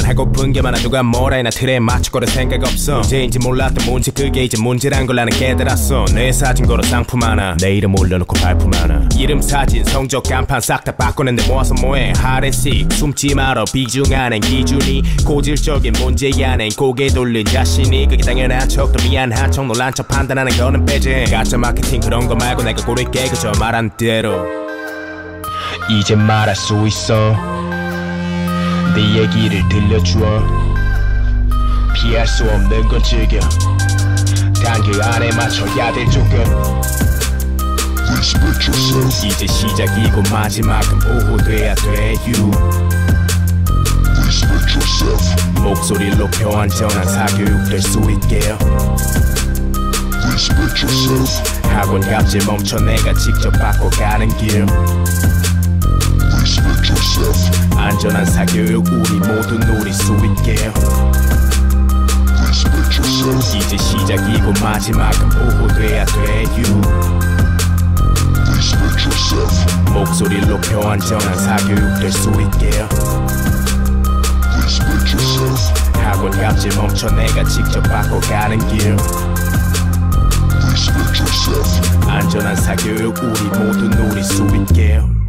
나만 하고픈 게 많아. 누가 뭐라 해나 틀에 맞출 거라 생각 없어. 문제인지 몰랐던 문제 그게 이제 문제란 걸 나는 깨달았어. 내 사진 걸어 상품 하나 내 이름 올려놓고 발품 하나. 이름 사진 성적 간판 싹 다 바꾸는데 모아서 뭐해. 하레식 숨지 말어. 비중하는 기준이 고질적인 문제야. 내 고개 돌린 자신이 그게 당연한 척 또 미안한 척 놀란 척 판단하는 거는 빼지. 가짜 마케팅 그런 거 말고 내가 고를게 그저 말한 대로. 이제 말할 수 있어. 네 얘기를 들려주어. 피할 수 없는 건 즐겨. 단 그 안에 맞춰야 될 조건. Respect yourself. 이제 시작이고 마지막은 보호돼야 돼. You Respect yourself. 목소리를 높여 안전한 사교육 될 수 있게요. Respect yourself. 학원 갑질 멈춰 내가 직접 바꿔가는 길. Respect yourself. 안전한 사교육 우리 모두 누릴 수 있게요. Respect yourself. 이제 시작이고 마지막은 보호돼야 돼. You Respect yourself. 목소리를 높여 안전한 사교육 될 수 있게요. Respect yourself. 학원 갑질 멈춰 내가 직접 바꿔가는 길. Respect yourself. 안전한 사교육 우리 모두 누릴 수 있게요.